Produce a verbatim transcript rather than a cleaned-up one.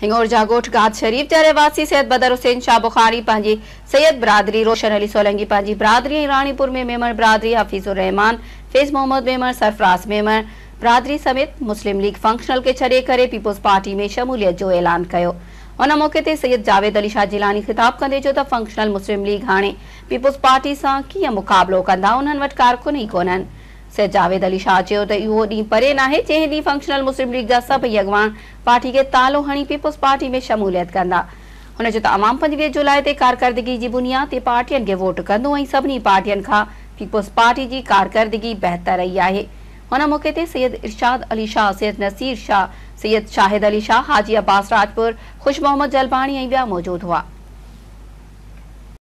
हिंगोर जागोट गाद शरीफ जा रहवासी सैयद बदर हुसैन शाह बुखारी पंहिंजी सैयद बिरादरी, रोशन अली सोलंकी पंहिंजी बिरादरी, रानीपुर में मेमर बिरादरी, हफीजुर रहमान, फैज मोहम्मद मेमर, सरफराज मेमर बिरादरी समेत मुस्लिम लीग फंक्शनल के छड़े करे पीपुल्स पार्टी में शमूलियत जो ऐलान कयो। उन मौके ते सैयद जावेद अली शाह जिलानी खिताब कंदे जो त फंक्शनल मुस्लिम लीग हाणे पीपुल्स पार्टी सां कीअं मुक़ाबलो कंदा, उन्हनि वटि कारकुन ई कोन्हनि। सैयद जावेद अली शाह चयो त इहो ॾींहुं परे नाहे जंहिं ॾींहुं फंक्शनल मुस्लिम लीग जा सभई अॻवान पार्टी खे तालो हणी पीपुल्स पार्टी में शमूलियत कंदा। हुन चयो त अवाम पंजवीह जुलाई ते कारकर्दगी जी बुनियाद ते पार्टियुनि खे वोट कंदो ऐं सभिनी पार्टियुनि खां पीपुल्स पार्टी जी कारकर्दगी बहितर रही आहे। हुन मौके ते सैयद इरशाद अली शाह, सैयद नसीर शाह, सैयद शाहिद अली शाह, हाजी अब्बास राजपुर, खुश मोहम्मद जलबाणी ऐं ॿिया मौजूद हुआ।